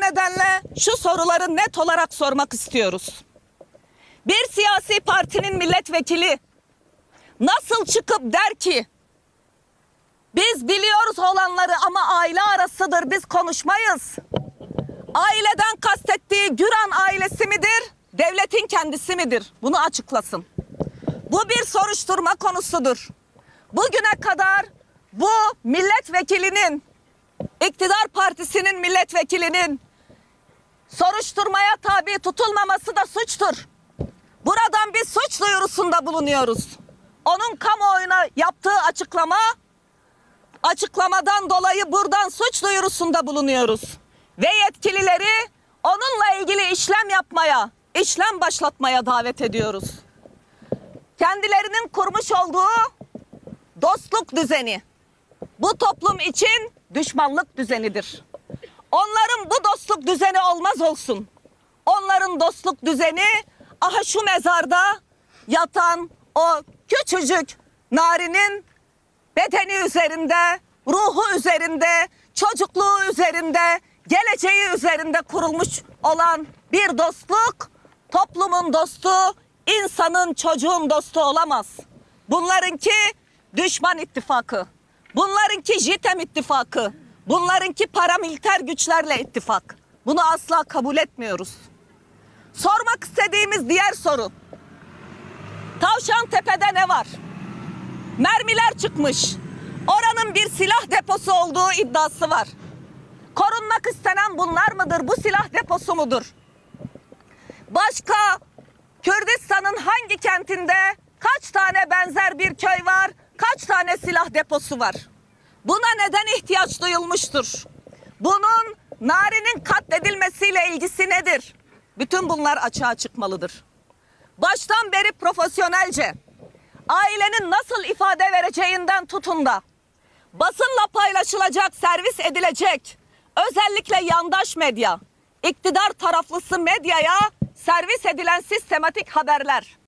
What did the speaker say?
nedenle şu soruları net olarak sormak istiyoruz. Bir siyasi partinin milletvekili nasıl çıkıp der ki biz biliyoruz olanları ama aile arasıdır, biz konuşmayız. Aileden kastettiği Güran ailesi midir, devletin kendisi midir? Bunu açıklasın. Bu bir soruşturma konusudur. Bugüne kadar bu milletvekilinin, iktidar partisinin milletvekilinin soruşturmaya tabi tutulmaması da suçtur. Buradan bir suç duyurusunda bulunuyoruz. Onun kamuoyuna yaptığı açıklamadan dolayı buradan suç duyurusunda bulunuyoruz. Ve yetkilileri onunla ilgili işlem başlatmaya davet ediyoruz. Kendilerinin kurmuş olduğu dostluk düzeni bu toplum için düşmanlık düzenidir. Onların bu dostluk düzeni olmaz olsun. Onların dostluk düzeni aha şu mezarda yatan o küçücük Nari'nin bedeni üzerinde, ruhu üzerinde, çocukluğu üzerinde, geleceği üzerinde kurulmuş olan bir dostluk, toplumun dostu, insanın, çocuğun dostu olamaz. Bunlarınki düşman ittifakı, bunlarınki JITEM ittifakı, bunlarınki paramiliter güçlerle ittifak. Bunu asla kabul etmiyoruz. Sormak istediğimiz diğer soru. Tavşantepe'de ne var? Mermiler çıkmış. Oranın bir silah deposu olduğu iddiası var. Korunmak istenen bunlar mıdır? Bu silah deposu mudur? Başka Kürdistan'ın hangi kentinde kaç tane benzer bir köy var? Kaç tane silah deposu var? Buna neden ihtiyaç duyulmuştur? Bunun Nari'nin katledilmesiyle ilgisi nedir? Bütün bunlar açığa çıkmalıdır. Baştan beri profesyonelce ailenin nasıl ifade vereceğinden tutun da basınla paylaşılacak, servis edilecek, özellikle yandaş medya, iktidar taraflısı medyaya servis edilen sistematik haberler,